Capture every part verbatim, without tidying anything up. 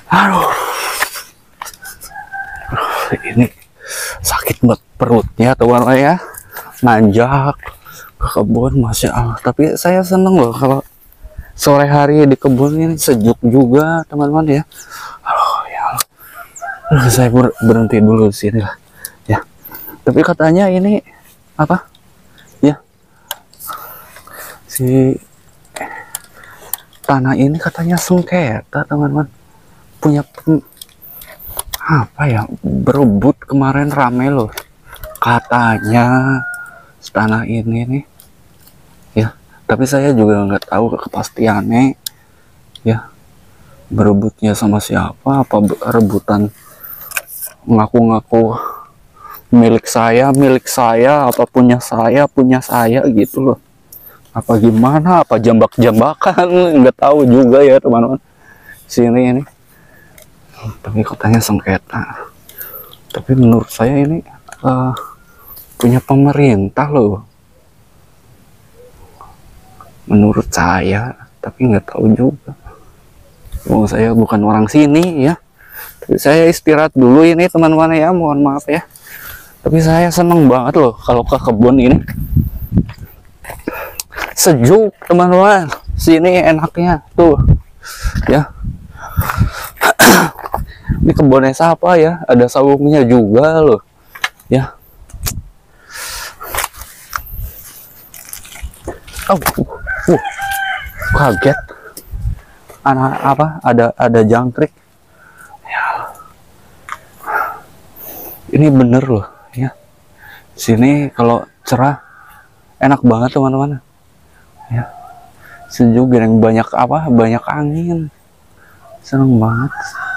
Aduh, ini sakit banget perutnya teman-teman ya. Nanjak ke kebun, masya Allah. Tapi saya seneng loh kalau sore hari di kebun ini, sejuk juga teman-teman ya. Aduh, ya Allah. Aduh, saya ber berhenti dulu di sini lah ya. Tapi katanya ini apa ya, si tanah ini katanya sengketa teman-teman, punya pen, apa ya, berebut kemarin rame loh katanya tanah ini nih ya. Tapi saya juga nggak tahu kepastiannya ya, berebutnya sama siapa, apa rebutan ngaku-ngaku milik saya milik saya apa punya saya punya saya gitu loh, apa gimana, apa jambak-jambakan, nggak tahu juga ya teman-teman sini ini. Tapi katanya sengketa, tapi menurut saya ini uh, punya pemerintah loh menurut saya, tapi nggak tahu juga. Oh, saya bukan orang sini ya, tapi saya istirahat dulu ini teman-teman ya, mohon maaf ya. Tapi saya seneng banget loh kalau ke kebun ini, sejuk teman-teman, sini enaknya tuh ya. Ini kebunnya siapa ya, ada sawungnya juga loh ya. Oh, uh, kaget, anak apa, ada ada jangkrik ya. Ini bener loh ya, sini kalau cerah enak banget teman-teman ya, sejuk dan banyak apa, banyak angin, seneng banget.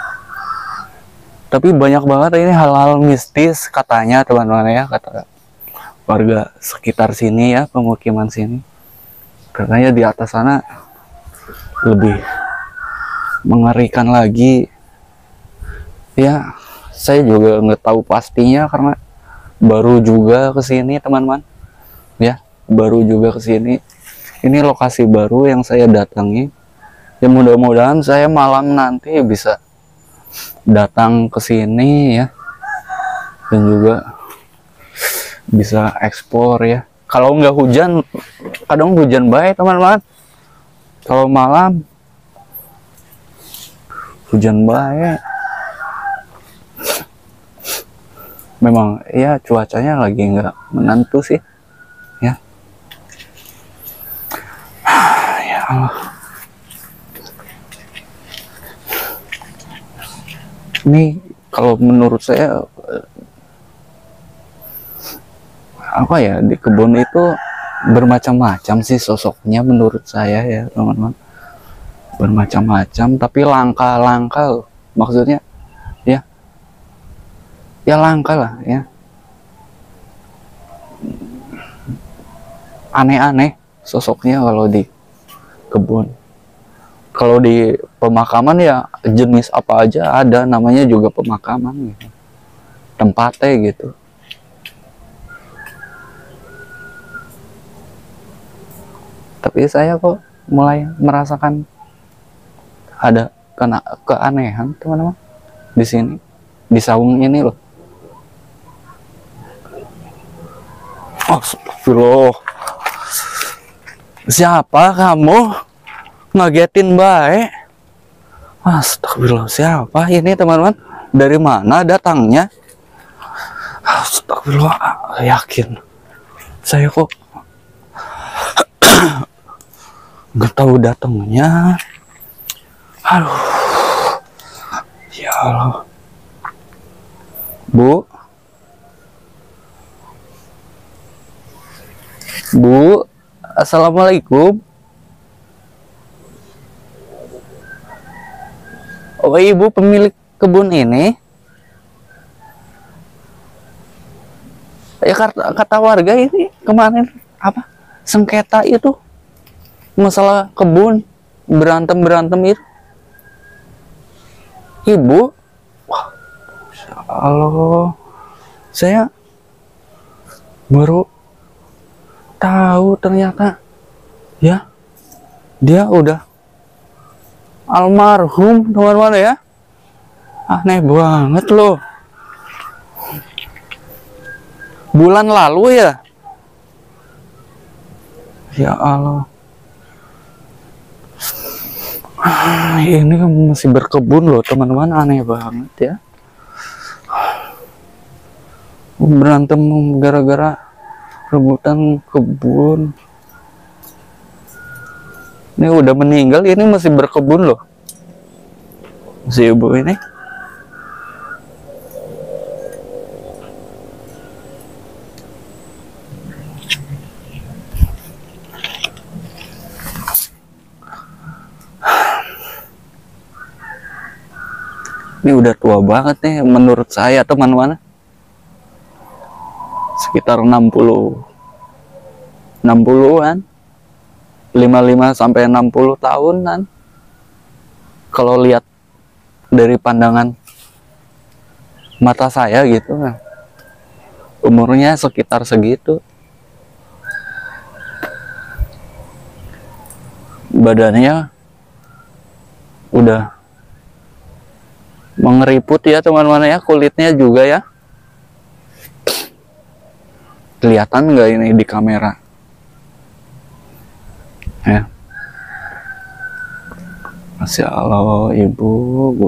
Tapi banyak banget ini hal-hal mistis katanya teman-teman ya, kata warga sekitar sini ya, pemukiman sini. Katanya di atas sana lebih mengerikan lagi ya. Saya juga nggak tahu pastinya karena baru juga ke sini teman-teman ya, baru juga ke sini. Ini lokasi baru yang saya datangi ya, mudah-mudahan saya malam nanti bisa datang ke sini ya, dan juga bisa ekspor ya. Kalau nggak hujan, kadang hujan baik teman-teman, kalau malam hujan baik. Memang ya cuacanya lagi nggak menentu sih ya. Ya Allah, ini kalau menurut saya apa ya, di kebun itu bermacam-macam sih sosoknya menurut saya ya teman-teman, bermacam-macam tapi langka-langka loh, maksudnya ya, ya langka lah ya, aneh-aneh sosoknya kalau di kebun. Kalau di pemakaman ya jenis apa aja ada, namanya juga pemakaman gitu, tempatnya gitu. Tapi saya kok mulai merasakan ada kena keanehan teman-teman di sini, di saung ini loh. Astagfirullah, siapa kamu? Ngagetin baik. Astagfirullah, siapa ini teman-teman? Dari mana datangnya? Astagfirullah, yakin saya kok nggak tahu datangnya. Aduh, ya Allah. Bu, Bu, assalamualaikum. Oh, ibu pemilik kebun ini? Ya kata, kata warga ini kemarin apa, sengketa itu masalah kebun, berantem berantem itu. Ibu, wah, Masya Allah, saya baru tahu ternyata ya, dia udah almarhum teman-teman ya. Aneh banget loh. Bulan lalu ya. Ya Allah. Ah, ini kan masih berkebun loh teman-teman, aneh banget ya. Berantem gara-gara rebutan kebun. Ini udah meninggal, ini masih berkebun loh. Si ibu ini. Ini udah tua banget nih menurut saya teman-teman. Sekitar enam puluh enam puluhan. lima puluh lima sampai enam puluh tahunan. Kalau lihat dari pandangan mata saya gitu. Umurnya sekitar segitu. Badannya udah mengeriput ya teman-teman ya, kulitnya juga ya. Kelihatan nggak ini di kamera? Ya. Masya Allah ibu, bu.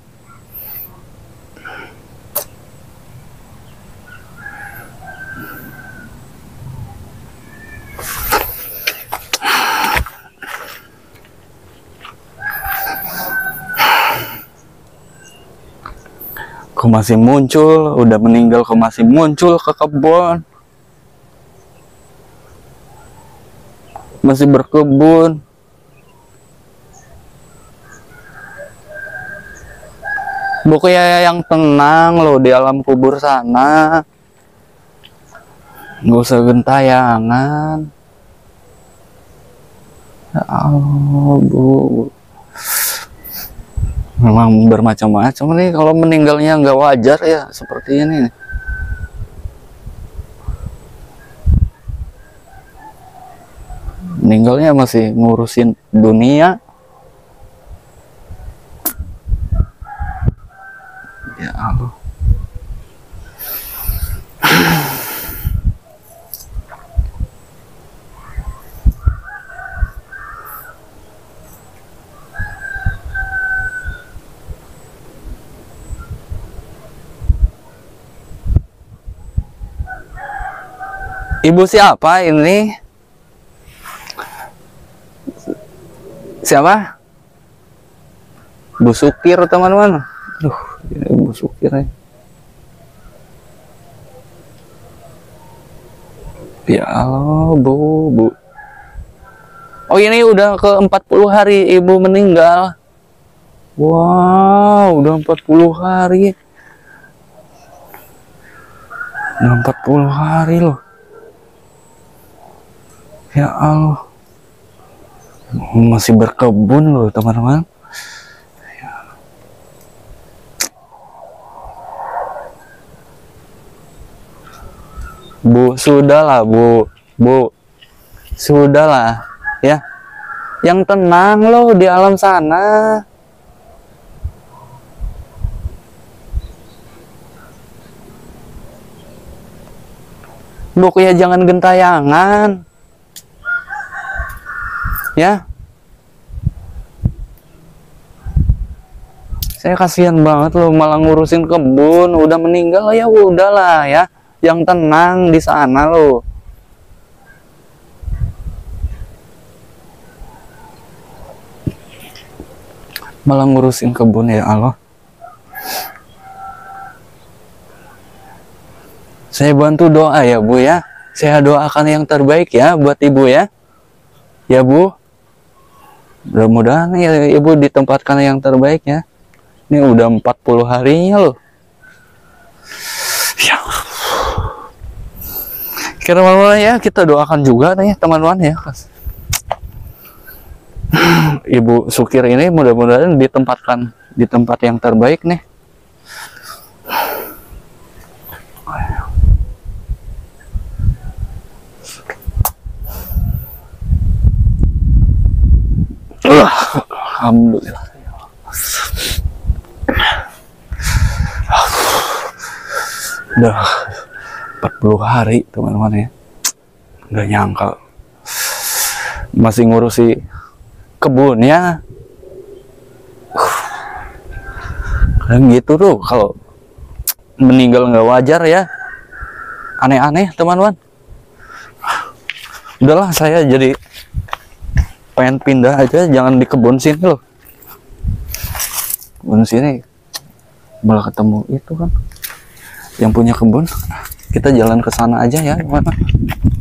Kok masih muncul, udah meninggal kok masih muncul ke kebun, masih berkebun. Pokoknya yang tenang loh di alam kubur sana, nggak usah gentayangan. Ya Allah, bu. Memang bermacam-macam nih kalau meninggalnya nggak wajar ya seperti ini. Meninggalnya masih ngurusin dunia. Ya Allah. Ibu siapa ini? Siapa? Bu Sukir teman-teman. Duh, ini Bu Sukir ya. Ya Allah, Bu, Bu. Oh, ini udah ke empat puluh hari ibu meninggal. Wow, udah empat puluh hari. Udah empat puluh hari loh. Ya Allah, masih berkebun loh teman-teman. Bu, sudahlah bu, bu, sudahlah ya. Yang tenang loh di alam sana. Bu, ya jangan gentayangan. Ya, saya kasihan banget loh malah ngurusin kebun, udah meninggal ya udahlah ya, yang tenang di sana loh. Malah ngurusin kebun, ya Allah. Saya bantu doa ya Bu ya, saya doakan yang terbaik ya buat ibu ya, ya Bu. Mudah-mudahan ya ibu ditempatkan yang terbaik ya. Ini udah empat puluh harinya loh. Ya. Teman-teman ya, kita doakan juga nih teman-teman ya. Ibu Sukir ini mudah-mudahan ditempatkan di tempat yang terbaik nih. Alhamdulillah. Udah empat puluh hari teman-teman ya, nggak nyangka masih ngurusi kebunnya. Kan gitu tuh, kalau meninggal nggak wajar ya, aneh-aneh teman-teman. Udahlah, saya jadi pengen pindah aja, jangan di kebun sini loh. Kebun sini malah ketemu itu kan yang punya kebun. Kita jalan ke sana aja ya, gimana?